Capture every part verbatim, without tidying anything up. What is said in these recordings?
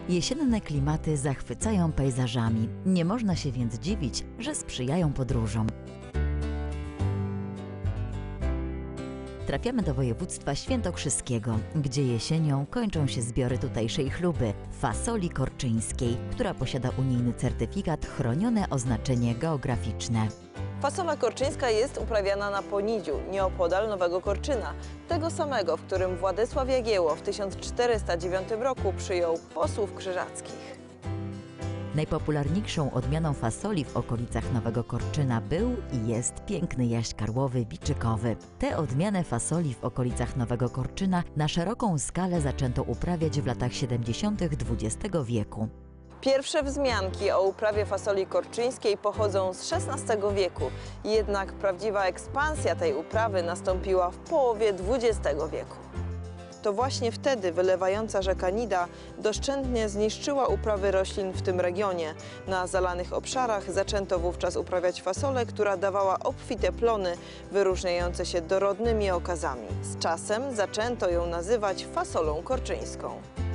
Jesienne klimaty zachwycają pejzażami. Nie można się więc dziwić, że sprzyjają podróżom. Trafiamy do województwa świętokrzyskiego, gdzie jesienią kończą się zbiory tutejszej chluby fasoli korczyńskiej, która posiada unijny certyfikat chronione oznaczenie geograficzne. Fasola korczyńska jest uprawiana na Ponidziu, nieopodal Nowego Korczyna, tego samego, w którym Władysław Jagiełło w tysiąc czterysta dziewiątym roku przyjął posłów krzyżackich. Najpopularniejszą odmianą fasoli w okolicach Nowego Korczyna był i jest piękny jaś karłowy biczykowy. Tę odmianę fasoli w okolicach Nowego Korczyna na szeroką skalę zaczęto uprawiać w latach siedemdziesiątych dwudziestego wieku. Pierwsze wzmianki o uprawie fasoli korczyńskiej pochodzą z szesnastego wieku, jednak prawdziwa ekspansja tej uprawy nastąpiła w połowie dwudziestego wieku. To właśnie wtedy wylewająca rzeka Nida doszczętnie zniszczyła uprawy roślin w tym regionie. Na zalanych obszarach zaczęto wówczas uprawiać fasolę, która dawała obfite plony wyróżniające się dorodnymi okazami. Z czasem zaczęto ją nazywać fasolą korczyńską.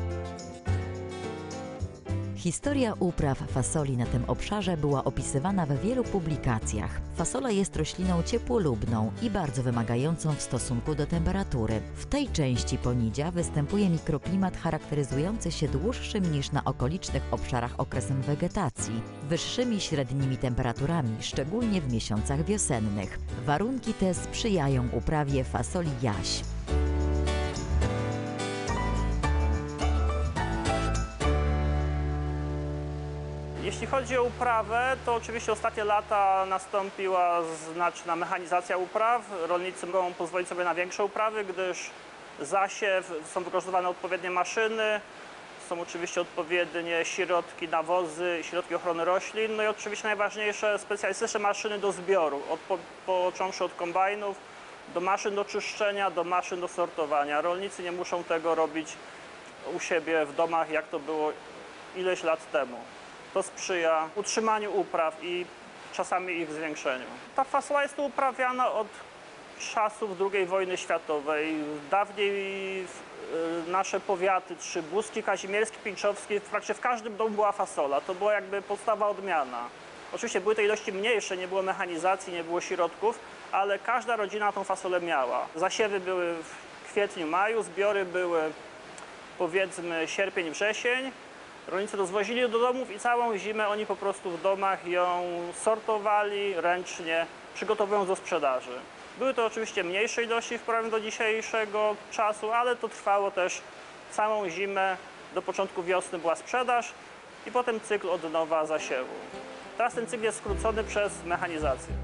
Historia upraw fasoli na tym obszarze była opisywana w wielu publikacjach. Fasola jest rośliną ciepłolubną i bardzo wymagającą w stosunku do temperatury. W tej części Ponidzia występuje mikroklimat charakteryzujący się dłuższym niż na okolicznych obszarach okresem wegetacji, wyższymi średnimi temperaturami, szczególnie w miesiącach wiosennych. Warunki te sprzyjają uprawie fasoli jaś. Jeśli chodzi o uprawę, to oczywiście ostatnie lata nastąpiła znaczna mechanizacja upraw. Rolnicy mogą pozwolić sobie na większe uprawy, gdyż zasiew, są wykorzystywane odpowiednie maszyny, są oczywiście odpowiednie środki, nawozy, środki ochrony roślin, no i oczywiście najważniejsze specjalistyczne maszyny do zbioru, od, po, począwszy od kombajnów, do maszyn do czyszczenia, do maszyn do sortowania. Rolnicy nie muszą tego robić u siebie w domach, jak to było ileś lat temu. To sprzyja utrzymaniu upraw i czasami ich zwiększeniu. Ta fasola jest tu uprawiana od czasów drugiej wojny światowej. Dawniej nasze powiaty, Trzybuski, Kazimierski, Pińczowski, w praktycznie w każdym domu była fasola. To była jakby podstawa odmiana. Oczywiście były te ilości mniejsze, nie było mechanizacji, nie było środków, ale każda rodzina tą fasolę miała. Zasiewy były w kwietniu, maju, zbiory były powiedzmy sierpień, wrzesień. Rolnicy rozwozili do domów i całą zimę oni po prostu w domach ją sortowali ręcznie, przygotowując do sprzedaży. Były to oczywiście mniejsze ilości w porównaniu do dzisiejszego czasu, ale to trwało też całą zimę. Do początku wiosny była sprzedaż i potem cykl od nowa zasiewu. Teraz ten cykl jest skrócony przez mechanizację.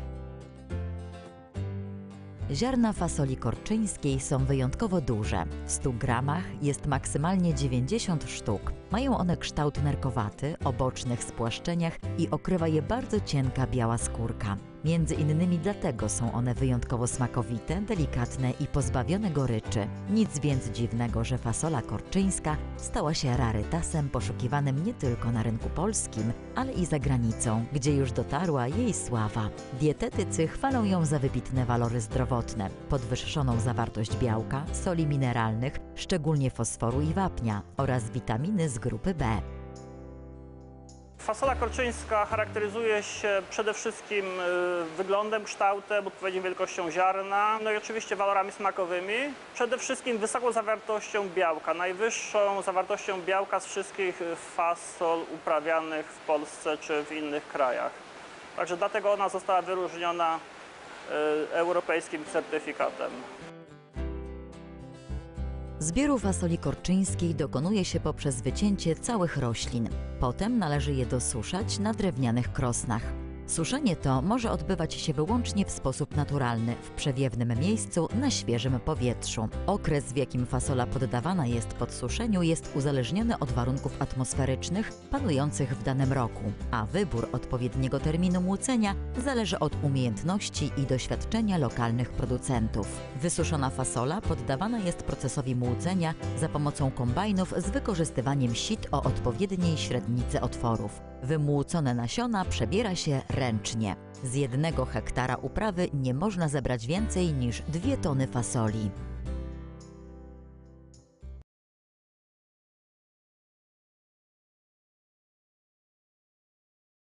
Ziarna fasoli korczyńskiej są wyjątkowo duże. W stu gramach jest maksymalnie dziewięćdziesiąt sztuk. Mają one kształt nerkowaty, o bocznych spłaszczeniach i okrywa je bardzo cienka biała skórka. Między innymi dlatego są one wyjątkowo smakowite, delikatne i pozbawione goryczy. Nic więc dziwnego, że fasola korczyńska stała się rarytasem poszukiwanym nie tylko na rynku polskim, ale i za granicą, gdzie już dotarła jej sława. Dietetycy chwalą ją za wybitne walory zdrowotne, podwyższoną zawartość białka, soli mineralnych, szczególnie fosforu i wapnia oraz witaminy z grupy B. Fasola korczyńska charakteryzuje się przede wszystkim wyglądem, kształtem, odpowiednią wielkością ziarna, no i oczywiście walorami smakowymi. Przede wszystkim wysoką zawartością białka, najwyższą zawartością białka z wszystkich fasol uprawianych w Polsce czy w innych krajach. Także dlatego ona została wyróżniona europejskim certyfikatem. Zbioru fasoli korczyńskiej dokonuje się poprzez wycięcie całych roślin. Potem należy je dosuszać na drewnianych krosnach. Suszenie to może odbywać się wyłącznie w sposób naturalny, w przewiewnym miejscu, na świeżym powietrzu. Okres, w jakim fasola poddawana jest podsuszeniu, jest uzależniony od warunków atmosferycznych panujących w danym roku, a wybór odpowiedniego terminu młócenia zależy od umiejętności i doświadczenia lokalnych producentów. Wysuszona fasola poddawana jest procesowi młócenia za pomocą kombajnów z wykorzystywaniem sit o odpowiedniej średnicy otworów. Wymłócone nasiona przebiera się ręcznie. Z jednego hektara uprawy nie można zebrać więcej niż dwie tony fasoli.